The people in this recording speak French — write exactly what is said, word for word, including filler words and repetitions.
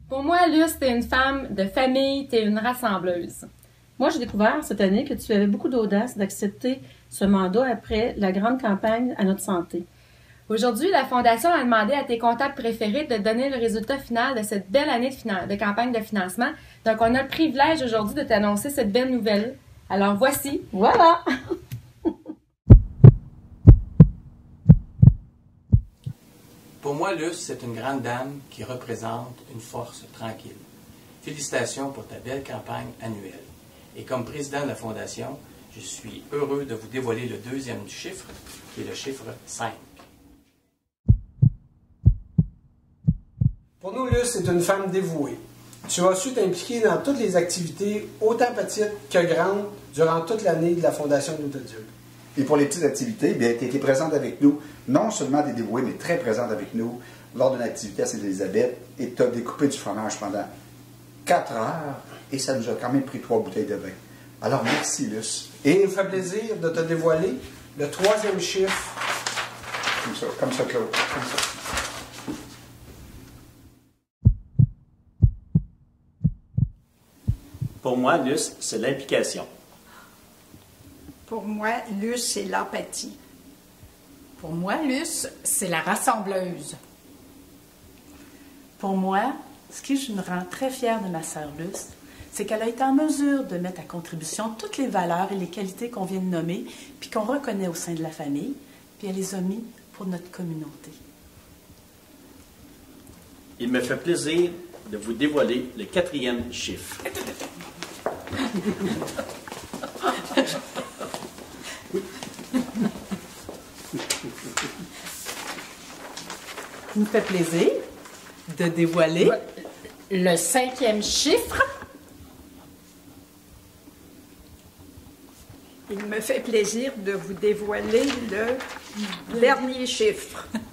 Pour moi, Luce, t'es une femme de famille, t'es une rassembleuse. Moi, j'ai découvert cette année que tu avais beaucoup d'audace d'accepter ce mandat après la grande campagne à notre santé. Aujourd'hui, la Fondation a demandé à tes comptables préférés de donner le résultat final de cette belle année de, finan- de campagne de financement. Donc, on a le privilège aujourd'hui de t'annoncer cette belle nouvelle. Alors, voici, voilà! Pour moi, Luce, c'est une grande dame qui représente une force tranquille. Félicitations pour ta belle campagne annuelle. Et comme président de la Fondation, je suis heureux de vous dévoiler le deuxième chiffre, qui est le chiffre cinq. Pour nous, Luce, c'est une femme dévouée. Tu as su t'impliquer dans toutes les activités, autant petites que grandes, durant toute l'année de la Fondation de l'Hôtel-Dieu. Et pour les petites activités, bien, tu étais présente avec nous, non seulement des dévoués, mais très présente avec nous lors d'une activité à Sainte-Élisabeth, et tu as découpé du fromage pendant quatre heures, et ça nous a quand même pris trois bouteilles de vin. Alors, merci, Luce. Et il nous fait plaisir de te dévoiler le troisième chiffre. Comme ça, comme ça, Claude. Comme ça. Pour moi, Luce, c'est l'implication. Pour moi, Luce, c'est l'empathie. Pour moi, Luce, c'est la rassembleuse. Pour moi, ce qui me rend très fière de ma sœur Luce, c'est qu'elle a été en mesure de mettre à contribution toutes les valeurs et les qualités qu'on vient de nommer, puis qu'on reconnaît au sein de la famille, puis elle les a mis pour notre communauté. Il me fait plaisir de vous dévoiler le quatrième chiffre. Il me fait plaisir de dévoiler le cinquième chiffre. Il me fait plaisir de vous dévoiler le dernier chiffre.